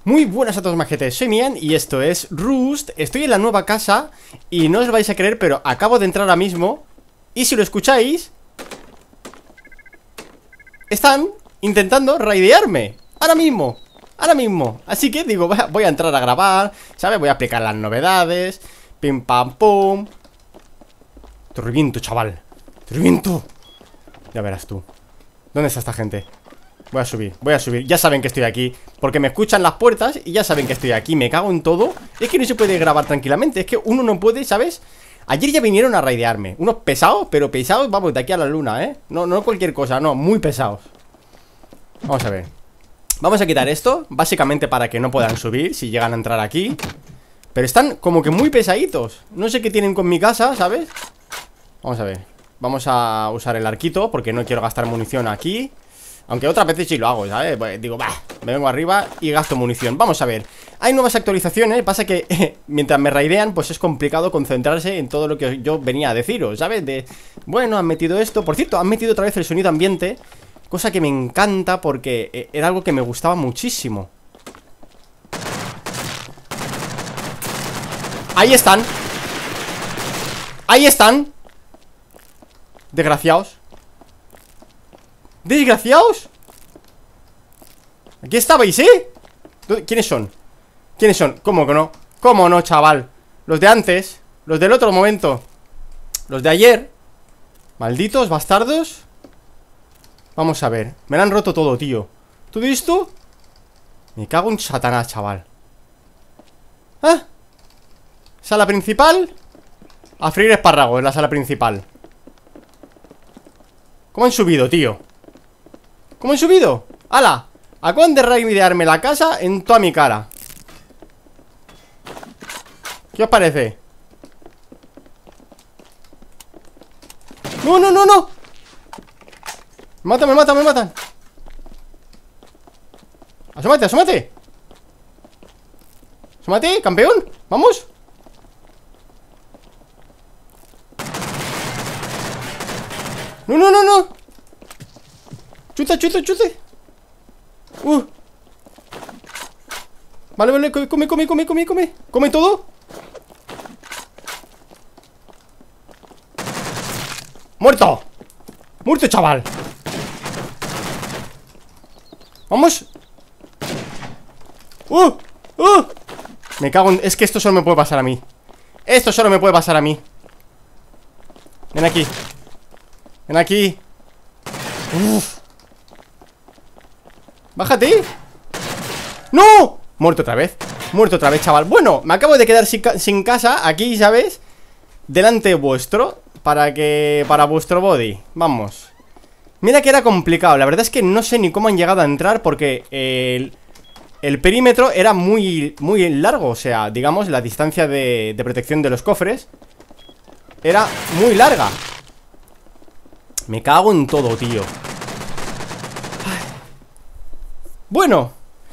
Muy buenas a todos, majetes, soy Mian y esto es Rust. Estoy en la nueva casa y no os vais a creer, pero acabo de entrar ahora mismo. Y si lo escucháis, están intentando raidearme ahora mismo, así que digo, voy a entrar a grabar, ¿sabes? Voy a explicar las novedades. Pim pam pum. Te reviento, chaval. Te reviento. Ya verás tú. ¿Dónde está esta gente? Voy a subir, ya saben que estoy aquí, porque me escuchan las puertas y ya saben que estoy aquí. Me cago en todo. Es que no se puede grabar tranquilamente, es que uno no puede, ¿sabes? Ayer ya vinieron a raidearme, unos pesados, pero pesados, vamos, de aquí a la luna, ¿eh? No cualquier cosa, no, muy pesados. Vamos a ver. Vamos a quitar esto, básicamente para que no puedan subir si llegan a entrar aquí. Pero están como que muy pesaditos. No sé qué tienen con mi casa, ¿sabes? Vamos a ver. Vamos a usar el arquito porque no quiero gastar munición aquí. Aunque otras veces sí lo hago, ¿sabes? Pues digo, me vengo arriba y gasto munición. Vamos a ver, hay nuevas actualizaciones. Pasa que mientras me raidean, pues es complicado concentrarse en todo lo que yo venía a deciros, ¿sabes? Bueno, han metido esto. Por cierto, han metido otra vez el sonido ambiente, cosa que me encanta porque era algo que me gustaba muchísimo. Ahí están. Ahí están. Desgraciados. ¡Desgraciados! Aquí estabais, ¿eh? ¿Quiénes son? ¿Quiénes son? ¿Cómo que no? ¿Cómo no, chaval? Los de antes. Los del otro momento. Los de ayer. Malditos bastardos. Vamos a ver. Me lo han roto todo, tío. ¿Todo esto? Me cago en Satanás, chaval. ¿Ah? Sala principal. A freír espárragos en la sala principal. ¿Cómo han subido, tío? ¿Cómo han subido? ¡Hala! Acaban de raidearme la casa en toda mi cara. ¿Qué os parece? ¡No, no, no, no! Me matan. ¡Asómate, asómate! ¡Asómate, campeón! ¡Vamos! ¡No, no, no, no! ¡Chute! Vale, come. ¿Come todo? ¡Muerto! ¡Muerto, chaval! ¡Vamos! Me cago en... Es que esto solo me puede pasar a mí. Ven aquí. Uf. ¡Bájate! ¡No! Muerto otra vez, chaval. Bueno, me acabo de quedar sin casa aquí, ¿sabes? Delante vuestro. Para vuestro body. Vamos. Mira que era complicado. La verdad es que no sé ni cómo han llegado a entrar porque el perímetro era muy largo. O sea, digamos, la distancia de protección de los cofres era muy larga. Me cago en todo, tío. Bueno,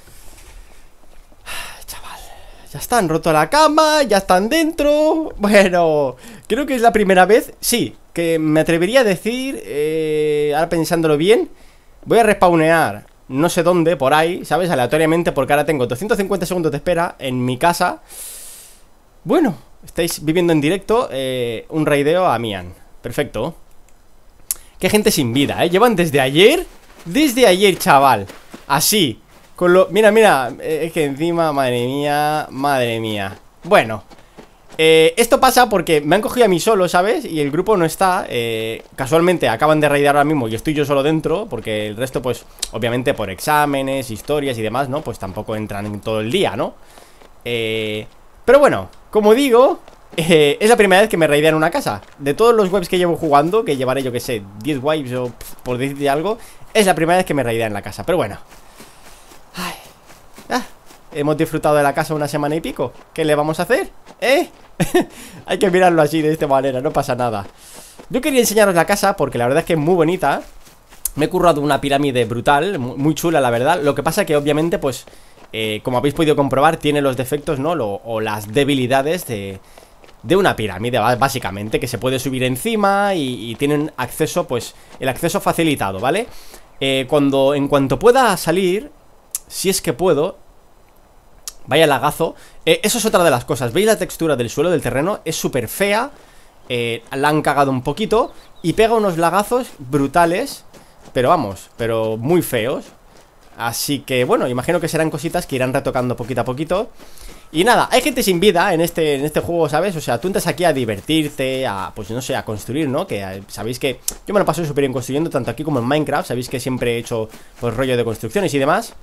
chaval, ya están roto la cama, ya están dentro. Bueno, creo que es la primera vez, sí, que me atrevería a decir, ahora pensándolo bien, voy a respawnear no sé dónde, por ahí, ¿sabes? Aleatoriamente, porque ahora tengo 250 segundos de espera en mi casa. Bueno, estáis viviendo en directo un raideo a Mian. Perfecto. Qué gente sin vida, ¿eh? Llevan desde ayer, chaval. Así, con lo... Mira, es que encima, madre mía. Bueno, esto pasa porque me han cogido a mí solo, ¿sabes? Y el grupo no está, casualmente acaban de raidear ahora mismo y estoy yo solo dentro. Porque el resto, pues, obviamente por exámenes, historias y demás, ¿no? Pues tampoco entran en todo el día, ¿no? Pero bueno, como digo... es la primera vez que me raidean una casa. De todos los webs que llevo jugando, que llevaré, yo que sé, 10 wipes o por decirte algo, es la primera vez que me raidean la casa. Pero bueno, hemos disfrutado de la casa una semana y pico. ¿Qué le vamos a hacer? Hay que mirarlo así, de esta manera, no pasa nada. Yo quería enseñaros la casa porque la verdad es que es muy bonita. Me he currado una pirámide brutal, muy chula la verdad. Lo que pasa que obviamente, pues, como habéis podido comprobar, tiene los defectos, ¿no? O las debilidades de una pirámide, básicamente, que se puede subir encima y tienen acceso, pues, el acceso facilitado, ¿vale? En cuanto pueda salir, si es que puedo, Vaya lagazo. Eso es otra de las cosas. ¿Veis la textura del suelo, del terreno? Es súper fea. La han cagado un poquito y pega unos lagazos brutales. Pero vamos, pero muy feos. Así que bueno, imagino que serán cositas que irán retocando poquito a poquito. Y nada, hay gente sin vida en este juego, ¿sabes? O sea, tú entras aquí a divertirte, a, pues no sé, a construir, ¿no? Que sabéis que yo me lo paso súper bien construyendo, tanto aquí como en Minecraft. Sabéis que siempre he hecho, pues, rollo de construcciones y demás.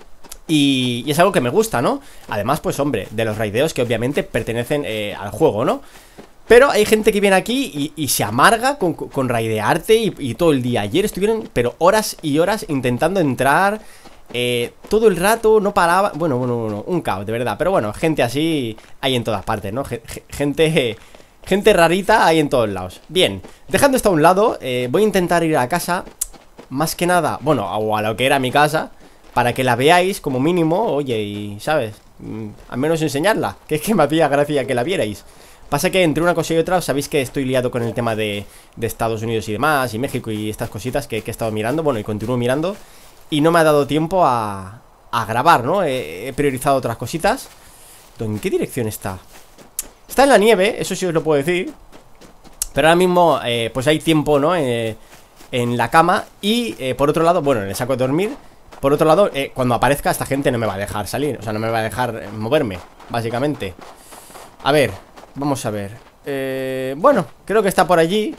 Y es algo que me gusta, ¿no? Además, pues, hombre, de los raideos que obviamente pertenecen al juego, ¿no? Pero hay gente que viene aquí y se amarga con raidearte y todo el día. Ayer estuvieron, pero horas y horas intentando entrar... todo el rato no paraba. Bueno, un caos, de verdad. Pero bueno, gente así hay en todas partes, ¿no? Gente rarita hay en todos lados. Bien, dejando esto a un lado, voy a intentar ir a casa. Más que nada, bueno, o a lo que era mi casa, para que la veáis como mínimo. Oye, y ¿sabes? Al menos enseñarla, que es que me hacía gracia que la vierais. Pasa que entre una cosa y otra, sabéis que estoy liado con el tema de Estados Unidos y demás, y México y estas cositas que he estado mirando, bueno, y continúo mirando. Y no me ha dado tiempo a grabar, ¿no? He priorizado otras cositas. ¿En qué dirección está? Está en la nieve, eso sí os lo puedo decir. Pero ahora mismo, pues hay tiempo, ¿no? En la cama. Y por otro lado, bueno, en el saco de dormir. Por otro lado, cuando aparezca esta gente no me va a dejar salir. O sea, no me va a dejar moverme, básicamente. A ver, vamos a ver. Bueno, creo que está por allí.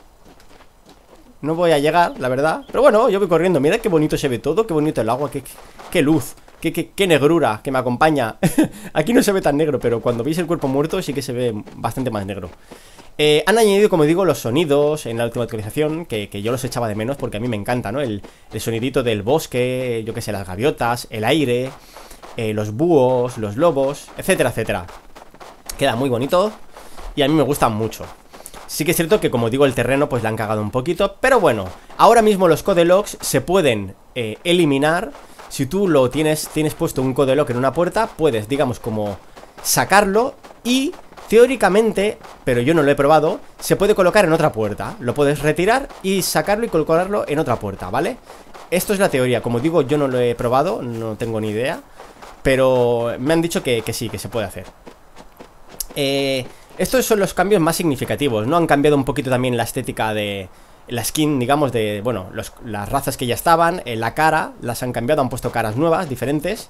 No voy a llegar, la verdad. Pero bueno, yo voy corriendo. Mirad qué bonito se ve todo. Qué bonito el agua. Qué luz. Qué negrura que me acompaña. Aquí no se ve tan negro, pero cuando veis el cuerpo muerto sí que se ve bastante más negro. Han añadido, como digo, los sonidos en la última actualización, que yo los echaba de menos porque a mí me encanta, ¿no? El sonidito del bosque, yo qué sé, las gaviotas, el aire, los búhos, los lobos, etcétera, etcétera. Queda muy bonito y a mí me gustan mucho. Sí que es cierto que, como digo, el terreno pues le han cagado un poquito. Pero bueno, ahora mismo los codelogs se pueden eliminar. Si tú lo tienes puesto un codelog en una puerta, puedes, digamos, como sacarlo. Y teóricamente, pero yo no lo he probado, se puede colocar en otra puerta. Lo puedes retirar y sacarlo y colocarlo en otra puerta, ¿vale? Esto es la teoría. Como digo, yo no lo he probado, no tengo ni idea. Pero me han dicho que sí, que se puede hacer. Estos son los cambios más significativos, ¿no? Han cambiado un poquito también la estética de la skin, digamos, de, bueno, las razas que ya estaban. La cara, las han cambiado, han puesto caras nuevas, diferentes.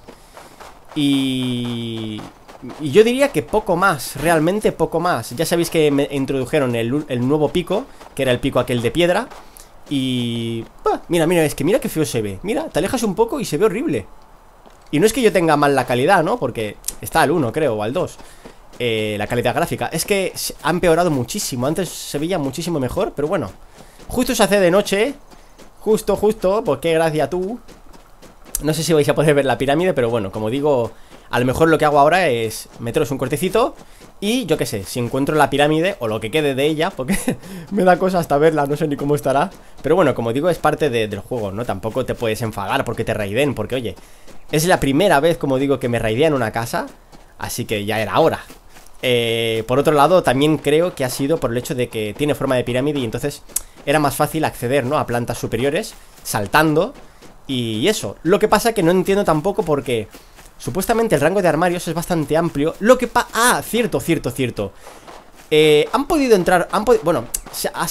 Y yo diría que poco más, realmente poco más. Ya sabéis que me introdujeron el nuevo pico, que era el pico aquel de piedra. Y... mira, es que mira qué feo se ve. Mira, te alejas un poco y se ve horrible. Y no es que yo tenga mal la calidad, ¿no? Porque está al 1, creo, o al 2. La calidad gráfica. Es que ha empeorado muchísimo. Antes se veía muchísimo mejor, pero bueno. Justo se hace de noche. Justo, pues qué gracia tú. No sé si vais a poder ver la pirámide, pero bueno, como digo, a lo mejor lo que hago ahora es meteros un cortecito y yo qué sé, si encuentro la pirámide o lo que quede de ella, porque me da cosa hasta verla, no sé ni cómo estará. Pero bueno, como digo, es parte del juego, ¿no? Tampoco te puedes enfadar porque te raiden, porque oye, es la primera vez, como digo, que me raidean una casa, así que ya era hora. Por otro lado, también creo que ha sido por el hecho de que tiene forma de pirámide y entonces era más fácil acceder, ¿no? A plantas superiores, saltando y eso. Lo que pasa que no entiendo tampoco porque supuestamente el rango de armarios es bastante amplio. Lo que cierto. Han podido entrar, bueno, se ha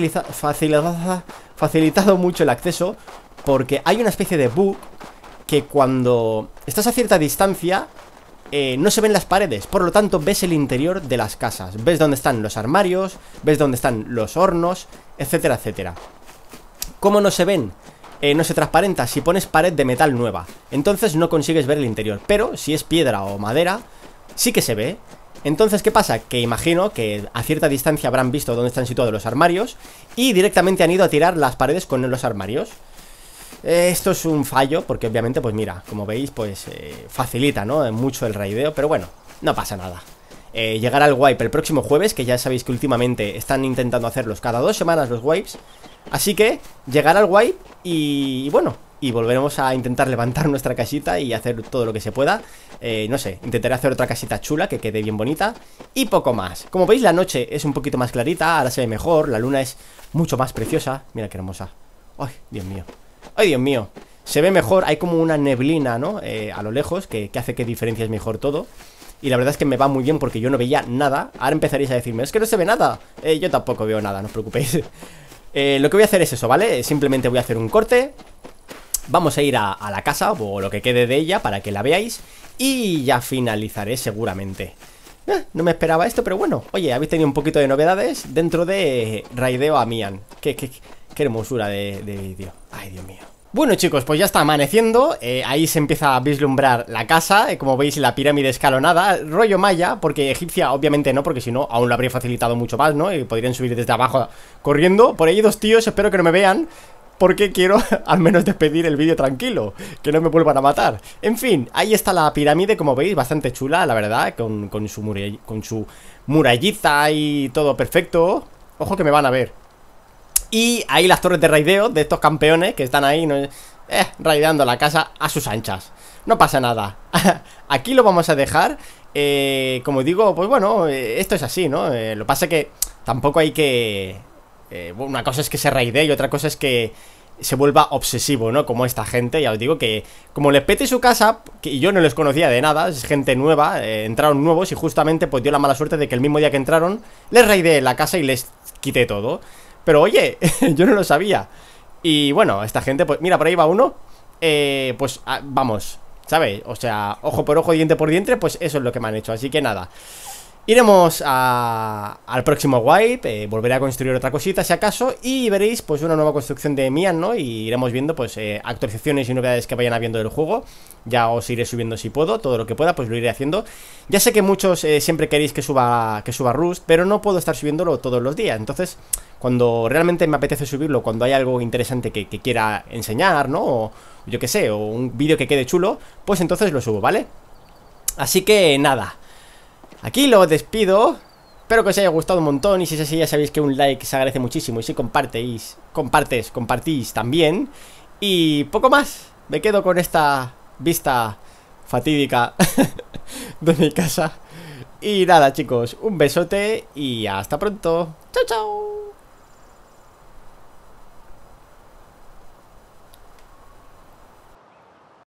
facilitado mucho el acceso porque hay una especie de bug que cuando estás a cierta distancia no se ven las paredes, por lo tanto ves el interior de las casas. Ves dónde están los armarios, ves dónde están los hornos, etcétera, etcétera. ¿Cómo no se ven? No se transparenta si pones pared de metal nueva. Entonces no consigues ver el interior. Pero si es piedra o madera, sí que se ve. Entonces, ¿qué pasa? Que imagino que a cierta distancia habrán visto dónde están situados los armarios y directamente han ido a tirar las paredes con los armarios. Esto es un fallo porque obviamente, pues mira, como veis, pues facilita, ¿no? Mucho el raideo, pero bueno, no pasa nada. Llegará el wipe el próximo jueves, que ya sabéis que últimamente están intentando hacerlos cada 2 semanas los wipes. Así que llegará el wipe y bueno, y volveremos a intentar levantar nuestra casita y hacer todo lo que se pueda. No sé, intentaré hacer otra casita chula que quede bien bonita y poco más. Como veis, la noche es un poquito más clarita, ahora se ve mejor, la luna es mucho más preciosa. Mira qué hermosa. Ay, Dios mío. Ay, Dios mío. se ve mejor, hay como una neblina, ¿no? A lo lejos, que hace que diferencies mejor todo. Y la verdad es que me va muy bien porque yo no veía nada. Ahora empezaréis a decirme, es que no se ve nada. Yo tampoco veo nada, no os preocupéis. Lo que voy a hacer es eso, ¿vale? Simplemente voy a hacer un corte. Vamos a ir a la casa, o lo que quede de ella, para que la veáis. Y ya finalizaré seguramente. No me esperaba esto, pero bueno. Oye, habéis tenido un poquito de novedades dentro de Raideo a Mian. Qué hermosura de vídeo. Ay, Dios mío. Bueno, chicos, pues ya está amaneciendo. Ahí se empieza a vislumbrar la casa. Como veis, la pirámide escalonada. Rollo maya, porque egipcia obviamente no, porque si no, aún lo habría facilitado mucho más, ¿no? Y podrían subir desde abajo corriendo. Por ahí dos tíos, espero que no me vean, porque quiero al menos despedir el vídeo tranquilo, que no me vuelvan a matar. En fin, ahí está la pirámide, como veis, bastante chula, la verdad, con su murallita y todo perfecto. Ojo que me van a ver. Y ahí las torres de raideo de estos campeones que están ahí, ¿no? Raideando la casa a sus anchas. No pasa nada. Aquí lo vamos a dejar. Como digo, pues bueno, esto es así, ¿no? Lo que pasa es que tampoco hay que... una cosa es que se raidee y otra cosa es que se vuelva obsesivo, ¿no? Como esta gente, ya os digo que como les pete su casa, que yo no les conocía de nada, es gente nueva, entraron nuevos y justamente pues dio la mala suerte de que el mismo día que entraron les raideé la casa y les quité todo. Pero oye, yo no lo sabía. Y bueno, esta gente, pues mira, por ahí va uno. Pues vamos, ¿sabes? O sea, ojo por ojo, diente por diente, pues eso es lo que me han hecho, así que nada. Iremos al próximo wipe, volveré a construir otra cosita si acaso. Y veréis pues una nueva construcción de Mian, ¿no? Y iremos viendo pues actualizaciones y novedades que vayan habiendo del juego. Ya os iré subiendo si puedo, todo lo que pueda pues lo iré haciendo. Ya sé que muchos siempre queréis que suba Rust, pero no puedo estar subiéndolo todos los días. Entonces, cuando realmente me apetece subirlo, cuando hay algo interesante que quiera enseñar, ¿no? O yo qué sé, o un vídeo que quede chulo, pues entonces lo subo, ¿vale? Así que nada, aquí lo despido. Espero que os haya gustado un montón. Y si es así, ya sabéis que un like se agradece muchísimo. Y si compartís también. Y poco más. Me quedo con esta vista fatídica de mi casa. Y nada, chicos, un besote y hasta pronto. Chao, chao.